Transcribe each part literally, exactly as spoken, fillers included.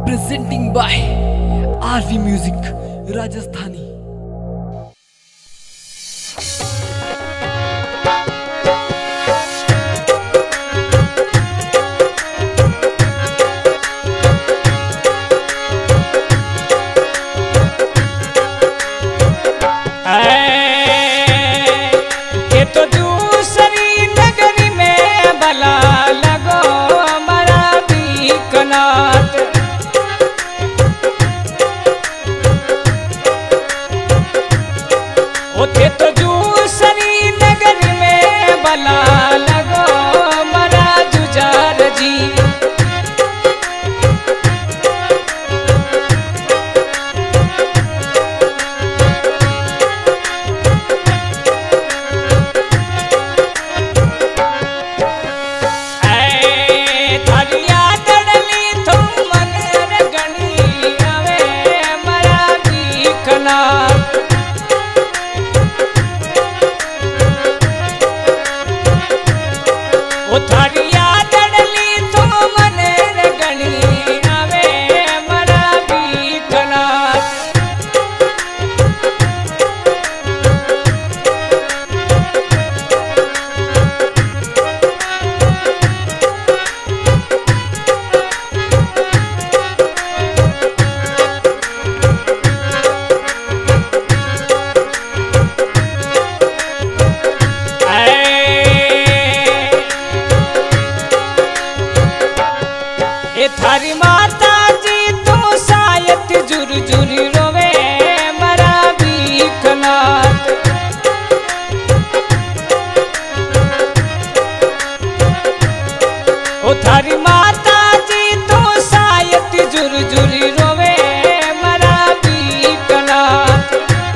presenting by R V Music Rajasthani। थारी माता जी तो सायत जुर जुर रोवे मरा भीखनाथ। ओ थारी माता जी तो सायत जुर जुर रोवे मरा भीखनाथ।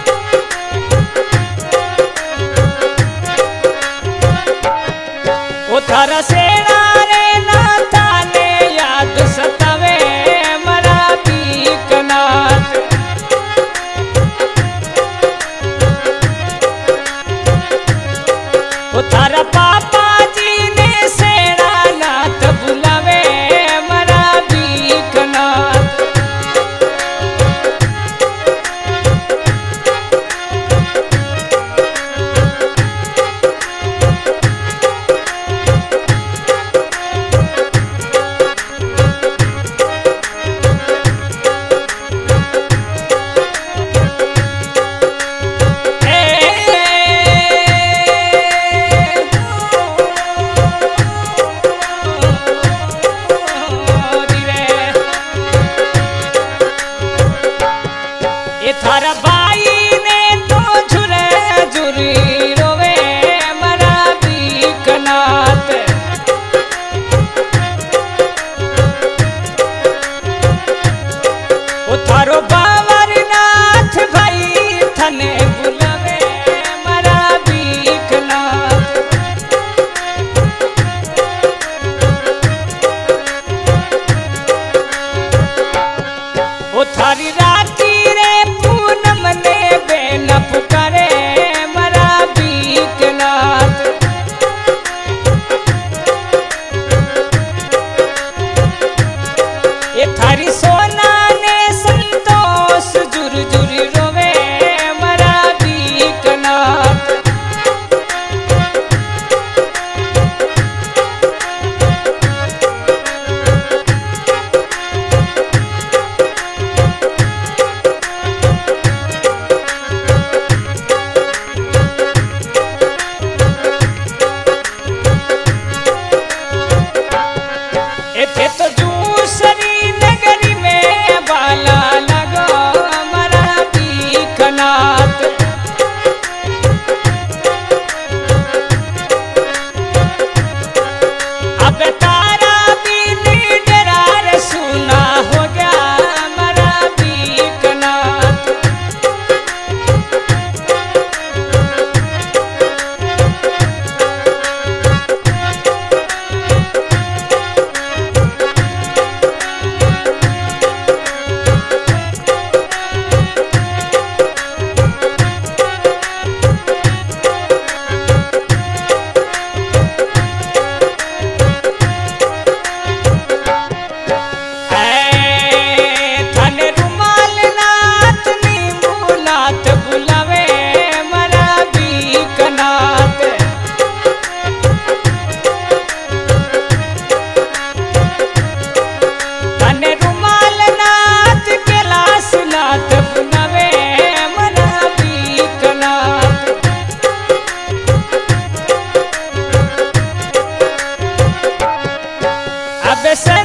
ओ थारा सेना रे नाथा ने याद सतावे मरा भीखनाथ। ओ थारा पापा जी ने सेना नाथ बुलावे मरा भीखनाथ। थारा भाई ने तो झुरे झुरी रोवे मरा भीखनाथ। ओ थारो बावर नाथ भाई थने बुलावे मरा भीखनाथ। ओ थारी राती पुकारे मरा भीखनाथ। ये थारी सोना ने संतोष जुर जुर रोवे मरा भीखनाथ।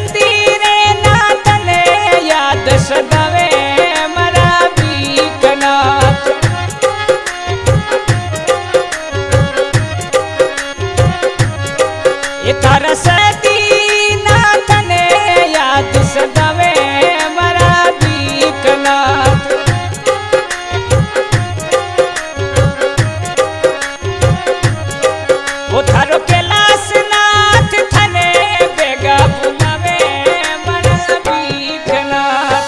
मंदिरे नाथने याद सदावे मरा बीकनाथ। ये तारा सदी नाथने याद सदावे मरा बीकनाथ। वो थारो कैलाश नाथ थने बेगा पुनावे मरा बीकनाथ।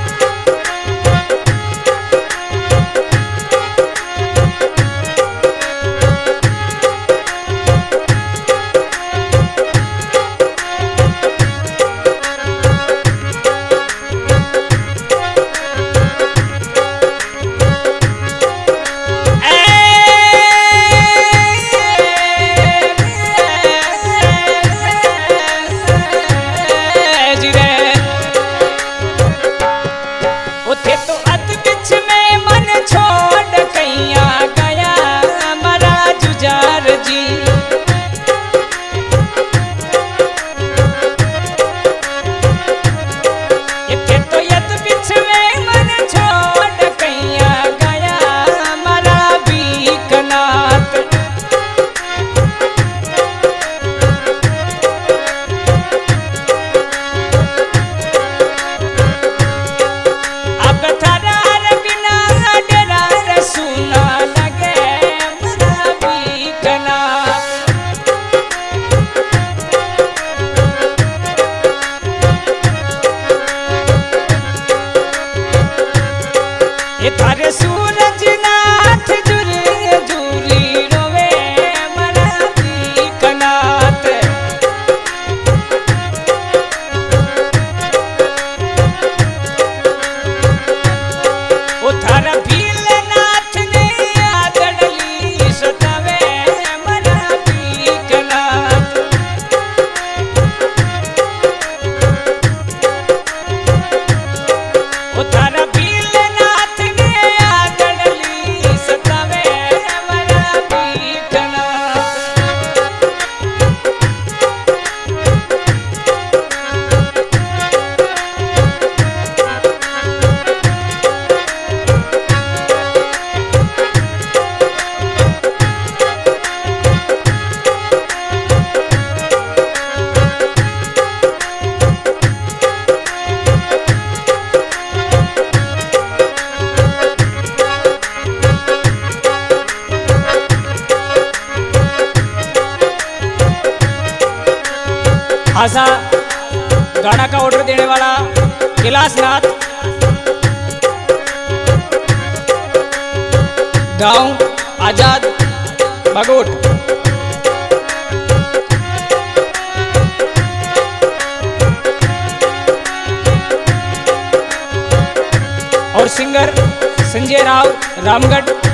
ये थारे सूरज नाथ जुरी जुरी रोवे मरा बीकनाथ। वो थारा भीलनाथ ने आदड़ली सतावे मरा बीकनाथ। वो थारा आशा गाना का ऑर्डर देने वाला कैलाशनाथ, गांव आजाद बागोट। और सिंगर संजय राव रामगढ़।